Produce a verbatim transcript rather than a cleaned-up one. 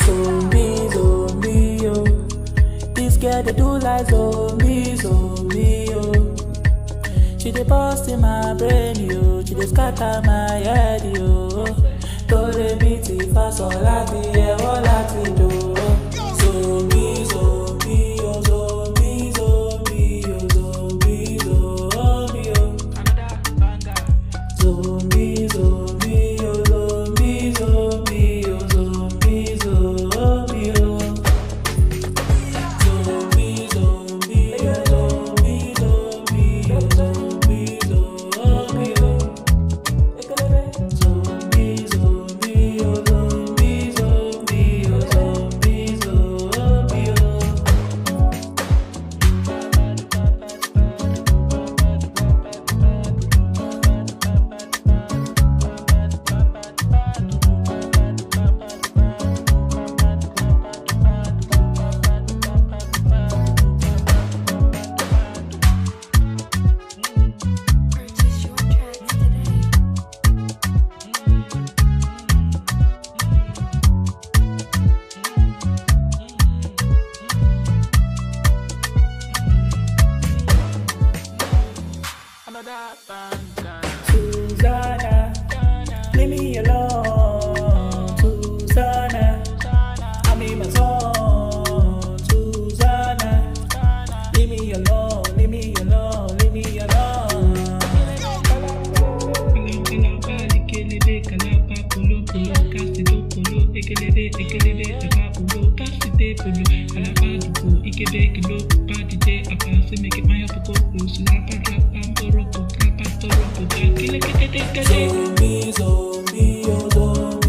zombie, zombie, oh. This girl they do like zombie, zombie, oh. She dey bust in my brain, yo. She dey scatter my head, yo. Don't let me take fast or láti ẹ̀wọ́ láti do. Zombie, zombie, oh, zombie, zombie, oh, zombie, zombie, oh. Zombie, zombie, oh, zombie, zombie, oh, zombie, zombie, oh. Zombie, zombie, oh, zombie, zombie, oh, zombie, zombie, oh. Zombie, zombie, oh, zombie, zombie, oh, zombie, zombie, oh. Purchase your tracks today. Susanna, leave me alone. Susanna, I'm in my zone. Susanna, leave me alone, leave me alone, leave me alone. Zombie, zombie, oh, zombie.